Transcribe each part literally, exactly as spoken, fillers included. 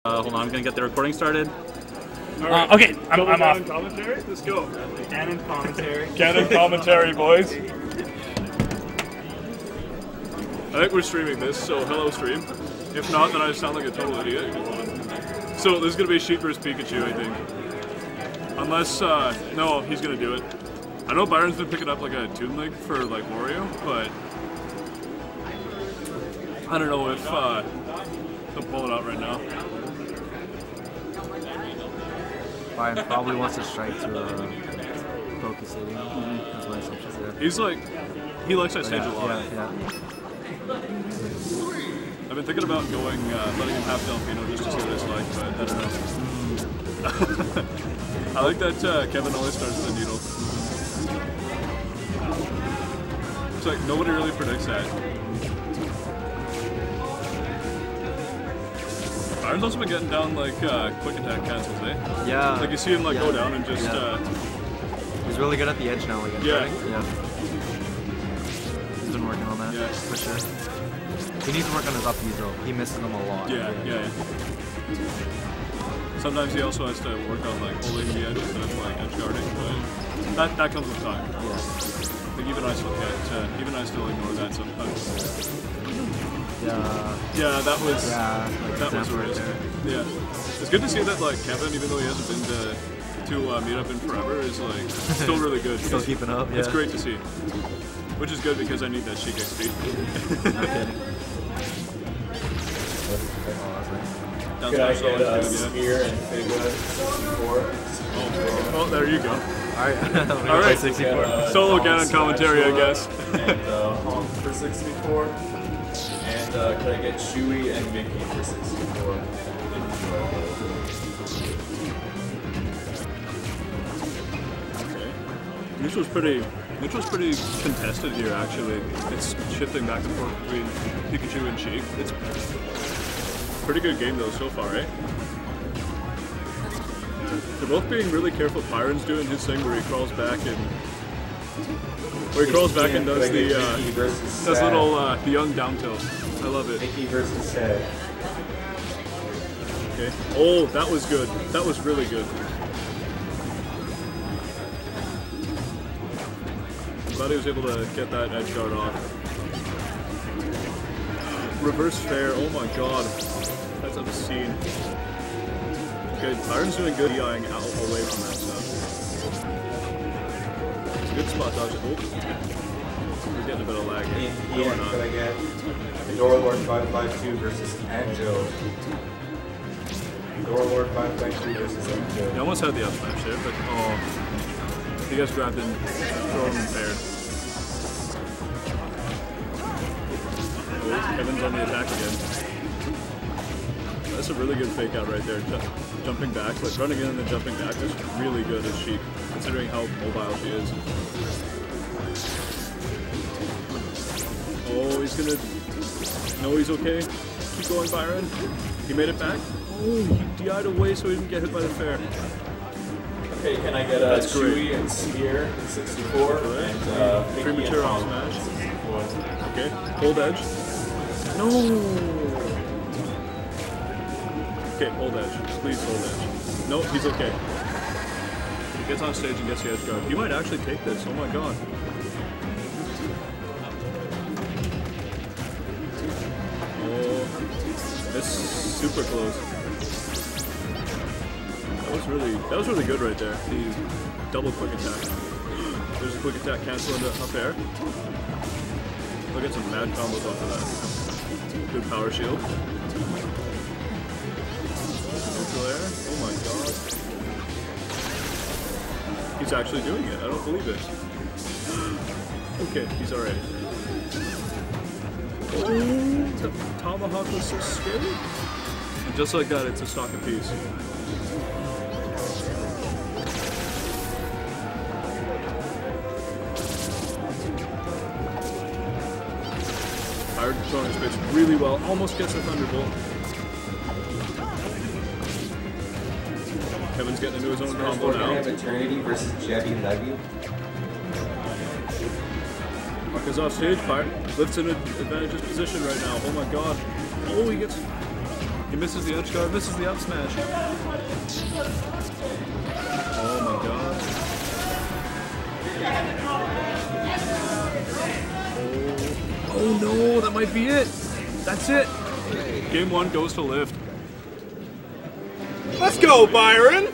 Uh, hold on, I'm gonna get the recording started. All right. Uh, okay, I'm, I'm off. Commentary? Let's go. Canon commentary. Canon commentary, boys. I think we're streaming this, so hello stream. If not, then I sound like a total idiot. So this is gonna be Sheep versus Pikachu, I think. Unless, uh, no, he's gonna do it. I know Byron's been picking up like a Toon Link for like Wario, but I don't know if uh, he'll pull it out right now. Byron probably wants to strike to uh, Poké Stadium. Mm-hmm. That's my assumption there. He's like, he likes that stage yeah, a lot. Yeah, yeah. I've been thinking about going, uh, letting him have Delfino just to see what it's like, but I don't know. I like that uh, Kevin always starts with the needle. It's like nobody really predicts that. Byron's also been getting down like uh, quick attack cancels, eh? Yeah. Like you see him like yeah. go down and just. Yeah. Uh, He's really good at the edge now again. Yeah. Right? Yeah. He's been working on that. Yeah. For sure. He needs to work on his up Bs though. He misses them a lot. yeah, yeah, yeah. Sometimes he also has to work on like holding the edge instead of like edge guarding, but that that comes with time. Yeah. Like even I still get, uh, even I still ignore that sometimes. Yeah. Yeah, that was Yeah. Like that was right worst. there. Yeah, it's good to see that like Kevin, even though he hasn't been to to uh, meet up in forever, is like still really good. Still keeping up. Yeah. It's great to see, which is good because I need that Sheik X P. No kidding. Down Could I smash get always a good, yeah. spear and Figma sixty-four? Oh, oh, there you go. Alright. All right. sixty-four. Uh, Solo Honk Ganon commentary, I Smash guess. and uh, Honk for sixty-four. And uh, could I get Chewy and Mickey for sixty-four? Okay. Neutral's pretty. Neutral's pretty contested here, actually. It's shifting back and forth between Pikachu and Sheik. It's a pretty good game though so far, eh? They're both being really careful. Byron's doing his thing where he crawls back and where he crawls back and does the uh, does little uh, the young down tilt. I love it. Mickey versus Sad. Okay. Oh, that was good. That was really good. Glad he was able to get that edge guard off. Reverse fair. Oh my god. That's obscene. Good. Byron's doing good DIing out away from that stuff. It's a good spot dodge. Oh. We're getting a bit of lag here. Ian, No, we're Ian, not. could I get Dorlord five five two versus Anjo? Dorlord five five two versus He Anjo. almost had the up smash there, but oh. He gets grabbed and thrown and paired. Oh, Kevin's on the attack again. That's a really good fake out right there. Ju jumping back, like running in and then jumping back is really good as Sheik, considering how mobile she is. Oh, he's gonna. No, he's okay. Keep going, Byron. He made it back. Oh, he D I'd away so he didn't get hit by the fair. Okay, can I get a That's great. Chewy and Spear sixty-four? Right. And uh, Mickey Premature and on Honk smash. sixty-four. Okay, hold edge. No! Okay, hold edge. Please hold edge. No, he's okay. He gets on stage and gets the edge guard. He might actually take this. Oh my god. Oh, it's super close. That was really, that was really good right there. The double quick attack. There's a quick attack cancel into up air. Look at some mad combos off of that. Good power shield. Neutral air. Oh my god. He's actually doing it. I don't believe it. Okay, he's alright. Oh, the tomahawk was so scary. And just like that, it's a stock apiece. Byron throwing his space really well. Almost gets a Thunderbolt. Kevin's getting into his own combo We're gonna now. have Eternity versus Jebby Levy. Mark is off stage. Byron lifts in an advantageous position right now. Oh my god. Oh, he gets. He misses the edge guard, misses the up smash. Oh my god. Oh, oh no, that might be it. That's it. Game one goes to Lift. Let's go, Byron!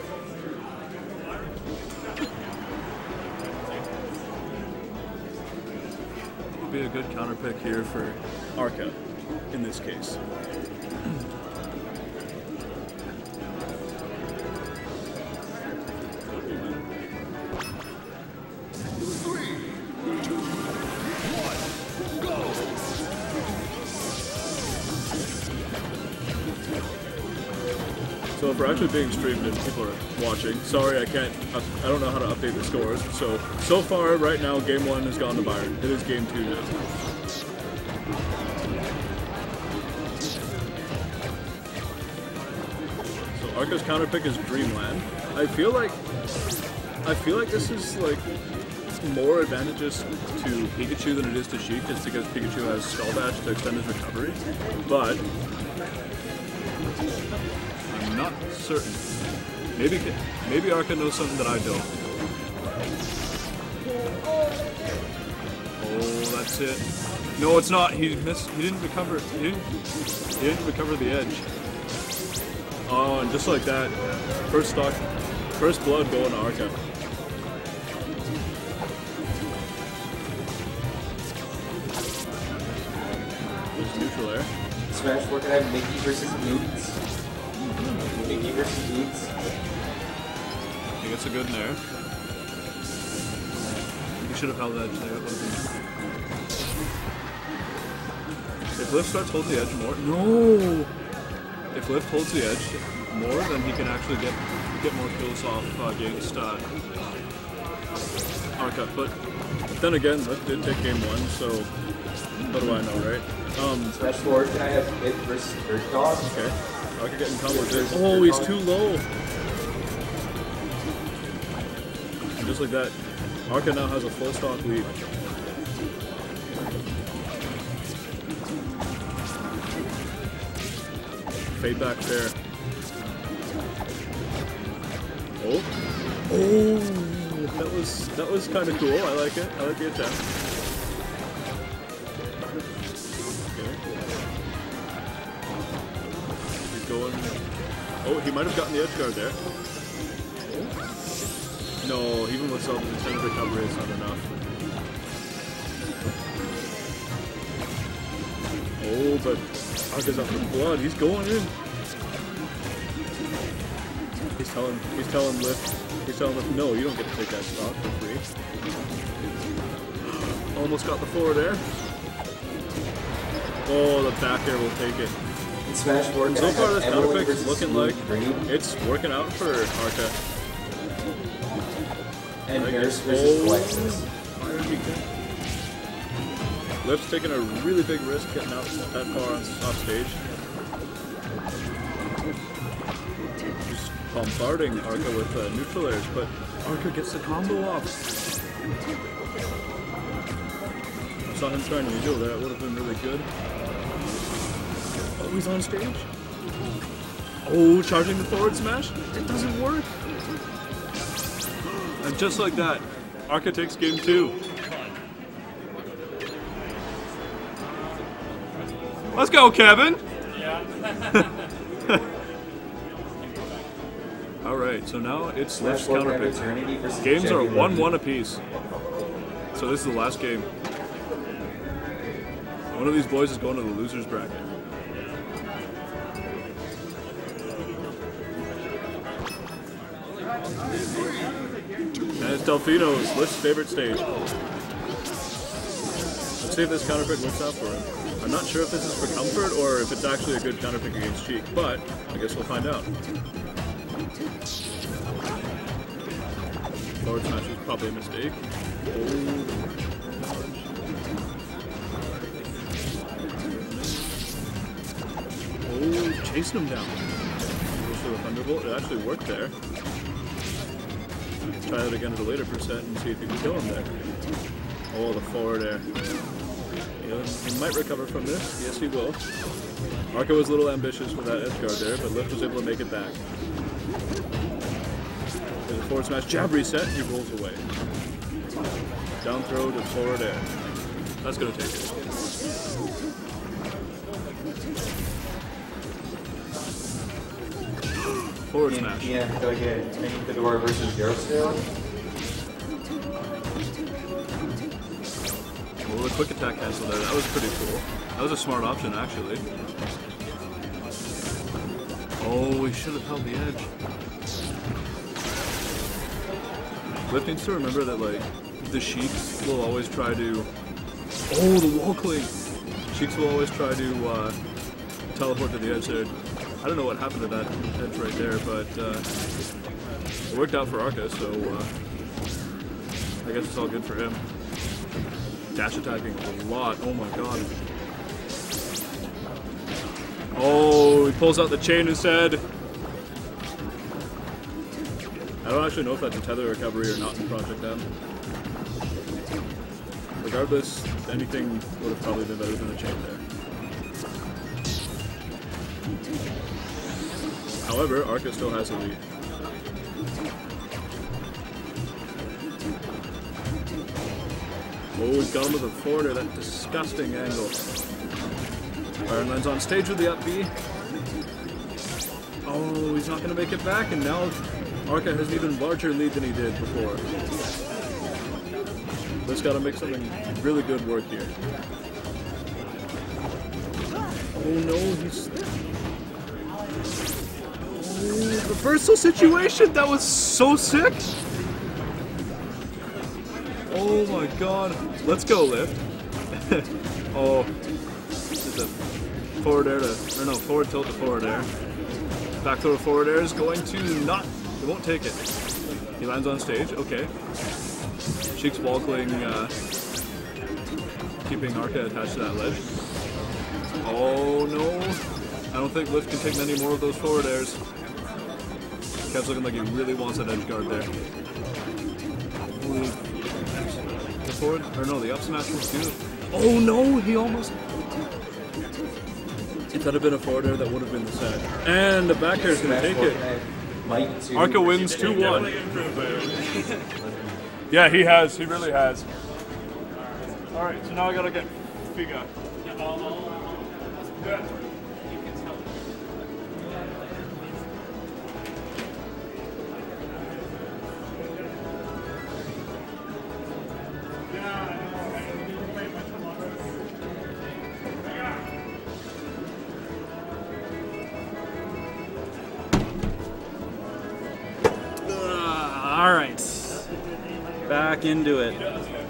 Would be a good counter pick here for Arca in this case. So if we're actually being streamed and people are watching, sorry I can't, I don't know how to update the scores. So, so far right now game one has gone to Byron. It is game two now. So Arca's counter pick is Dreamland. I feel like, I feel like this is like more advantageous to Pikachu than it is to Sheik, just because Pikachu has Skull Dash to extend his recovery. But I'm not certain. Maybe maybe Arca knows something that I don't. Oh, that's it. No, it's not. He missed. He didn't recover. He didn't. He didn't recover the edge. Oh, and just like that, first stock, first blood going to Arca. There's neutral air. Smash four, can I have Mickey versus Boots? Mickey versus Boots. He gets a good nair. He should have held the edge there. It would have been. If Lift starts holding the edge more, no. If Lift holds the edge more, then he can actually get get more kills off uh, against uh, Arca. But then again, Lift did take game one, so what do I know, right? Um, Smash four, can I have it versus Earth Dog? Okay. Arca getting combo with this. Oh, he's too low. And just like that, Arca now has a full stock lead. Fade back there. Oh. Oh, that was that was kind of cool. I like it. I like the attempt. Okay. He's going. Oh, he might have gotten the edge guard there. No, even with self extended recovery, it's not enough. Oh, but Arca's up with blood. He's going in. He's telling, he's telling Lift, he's telling Lift, no, you don't get to take that stock for free. Almost got the forward air. Oh, the back air will take it. Smash four, And so far, this counter pick is looking like it's working out for Arca. And Like Harris it's- versus oh, Alexis. Iron Beacon. Lift's taking a really big risk getting out that far on off stage. Just bombarding Arca with uh, neutral airs, but Arca gets the combo off. I saw him trying to neutral there, it would have been really good. Oh, he's on stage. Oh, charging the forward smash? It doesn't work. And just like that, Arca takes game two. Let's go, Kevin! Alright, so now it's Smash Lift's four, counter can I have pick. Eternity versus Games are Genuine. one one apiece. So this is the last game. One of these boys is going to the loser's bracket. And it's Delfino's Lift's favorite stage. Let's see if this counter pick works out for him. I'm not sure if this is for comfort or if it's actually a good counter pick against Cheek, but I guess we'll find out. Forward smash is probably a mistake. Oh. Oh, chasing him down. Goes for the Thunderbolt. It actually worked there. Try that again at a later percent and see if you can kill him there. Oh, the forward air. He, he might recover from this. Yes, he will. Arca was a little ambitious with that edge guard there, but Lift was able to make it back. There's a forward smash, jab reset, he rolls away. Down throw to forward air. That's gonna take it. Forward smash. Yeah, do I get Tiny Fedora versus Garoscale? Well, the quick attack cancel there, that was pretty cool. That was a smart option, actually. Oh, we should have held the edge. Lift needs to remember that, like, the Sheiks will always try to... Oh, the wall cling! Sheiks will always try to uh, teleport to the edge there. I don't know what happened to that edge right there, but uh, it worked out for Arca, so uh, I guess it's all good for him. Dash attacking a lot, oh my god. Oh, he pulls out the chain instead. I don't actually know if that's a tether recovery or not in Project M. Regardless, anything would have probably been better than a chain there. However, Arca still has a lead. Oh, he's gone with a forwarder, that disgusting angle. Iron lands on stage with the up B. Oh, he's not going to make it back, and now Arca has an even larger lead than he did before. Let's got to make something really good work here. Oh no, he's... Oh, reversal situation! That was so sick! Oh my god. Let's go, Lift. Oh. It's a forward air to... Or no, forward tilt to forward air. Back throw to forward air is going to not... It won't take it. He lands on stage. Okay. Sheik's wall cling, uh, keeping Arca attached to that ledge. Oh no. I don't think Lift can take many more of those forward airs. Kev's looking like he really wants that edge guard there. Ooh. The forward, or no, the up smash was good. Oh no, he almost... If that had been a forward air, that would have been the set. And the back air is going to take it. Arca wins two one. Yeah, he has. He really has. Alright, so now I gotta get Figa. Yeah. All right, back into it.